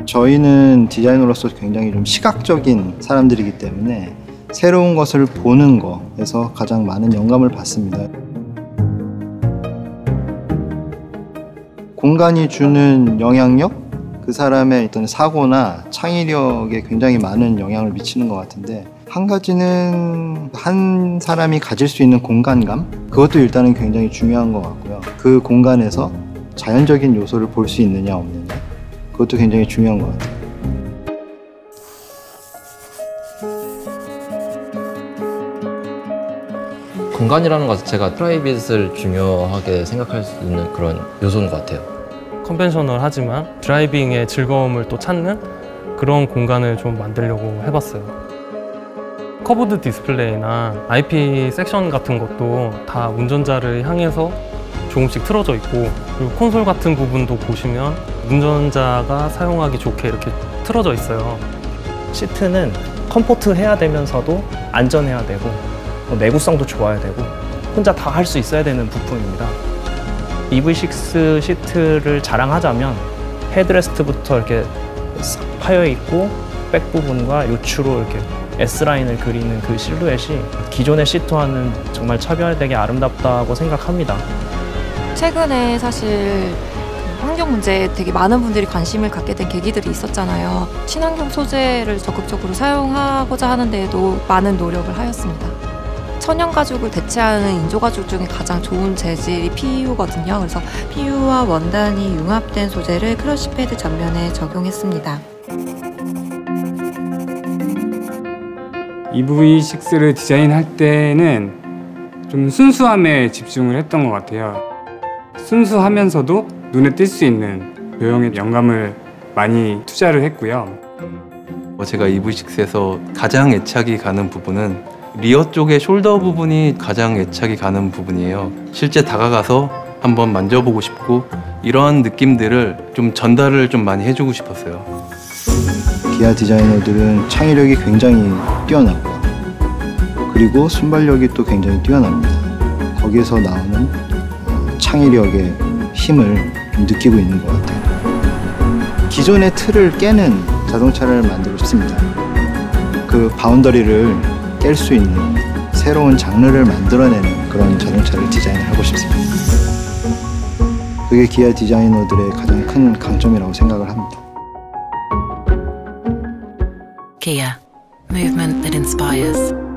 저희는 디자이너로서 굉장히 좀 시각적인 사람들이기 때문에 새로운 것을 보는 거에서 가장 많은 영감을 받습니다. 공간이 주는 영향력? 그 사람의 어떤 사고나 창의력에 굉장히 많은 영향을 미치는 것 같은데, 한 가지는 한 사람이 가질 수 있는 공간감? 그것도 일단은 굉장히 중요한 것 같고요. 그 공간에서 자연적인 요소를 볼 수 있느냐 없느냐, 그것도 굉장히 중요한 것 같아요. 공간이라는 것 자체가 프라이빗을 중요하게 생각할 수 있는 그런 요소인 것 같아요. 컨벤셔널하지만 드라이빙의 즐거움을 또 찾는 그런 공간을 좀 만들려고 해봤어요. 커브드 디스플레이나 IP 섹션 같은 것도 다 운전자를 향해서 조금씩 틀어져 있고, 그리고 콘솔 같은 부분도 보시면 운전자가 사용하기 좋게 이렇게 틀어져 있어요. 시트는 컴포트해야 되면서도 안전해야 되고 내구성도 좋아야 되고 혼자 다 할 수 있어야 되는 부품입니다. EV6 시트를 자랑하자면 헤드레스트부터 이렇게 싹 파여 있고 백 부분과 요추로 이렇게 S라인을 그리는 그 실루엣이 기존의 시트와는 정말 차별되게 아름답다고 생각합니다. 최근에 사실 환경 문제에 되게 많은 분들이 관심을 갖게 된 계기들이 있었잖아요. 친환경 소재를 적극적으로 사용하고자 하는 데에도 많은 노력을 하였습니다. 천연 가죽을 대체하는 인조 가죽 중에 가장 좋은 재질이 PU거든요. 그래서 PU와 원단이 융합된 소재를 크러쉬 패드 전면에 적용했습니다. EV6를 디자인할 때는 좀 순수함에 집중을 했던 것 같아요. 순수하면서도 눈에 띌 수 있는 도형의 영감을 많이 투자를 했고요. 제가 EV6에서 가장 애착이 가는 부분은 리어 쪽의 숄더 부분이 가장 애착이 가는 부분이에요. 실제 다가가서 한번 만져보고 싶고 이런 느낌들을 좀 전달을 좀 많이 해주고 싶었어요. 기아 디자이너들은 창의력이 굉장히 뛰어나고 그리고 순발력이 또 굉장히 뛰어납니다. 거기에서 나오는 창의력의 힘을 좀 느끼고 있는 것 같아요. 기존의 틀을 깨는 자동차를 만들고 싶습니다. 그 바운더리를 깰 수 있는 새로운 장르를 만들어내는 그런 자동차를 디자인하고 싶습니다. 그게 기아 디자이너들의 가장 큰 강점이라고 생각을 합니다. Kia, movement that inspires.